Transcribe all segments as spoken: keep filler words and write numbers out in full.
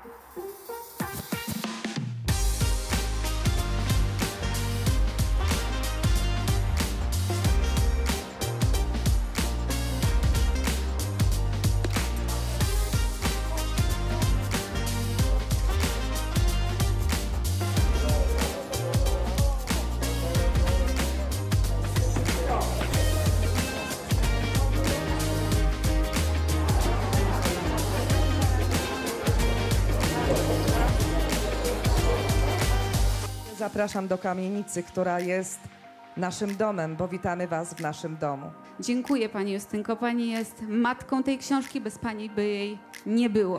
Zapraszam do kamienicy, która jest naszym domem, bo witamy was w naszym domu. Dziękuję pani Justynko. Pani jest matką tej książki, bez pani by jej nie było.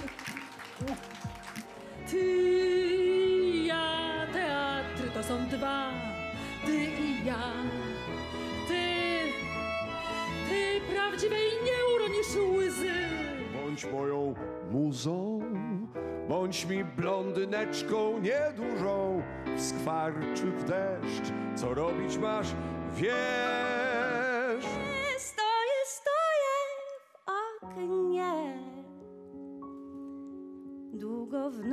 Ty i ja, teatry to są dwa. Ty i ja. Ty, ty prawdziwej nie uronisz łzy. Bądź moją muzą, bądź mi blondyneczką niedużą. W skwar czy w deszcz, co robić masz, wiesz. Stoję, stoję w oknie, długo w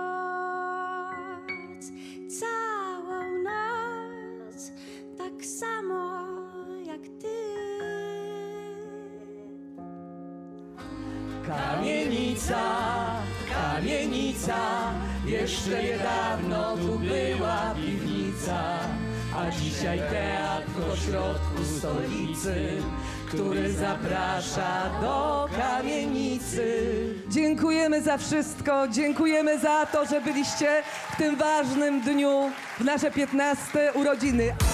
noc, całą noc, tak samo jak ty. Kamienica, kamienica, jeszcze niedawno tu była piwnica, a dzisiaj teatr pośrodku stolicy, który zaprasza do kamienicy. Dziękujemy za wszystko, dziękujemy za to, że byliście w tym ważnym dniu, w nasze piętnaste urodziny.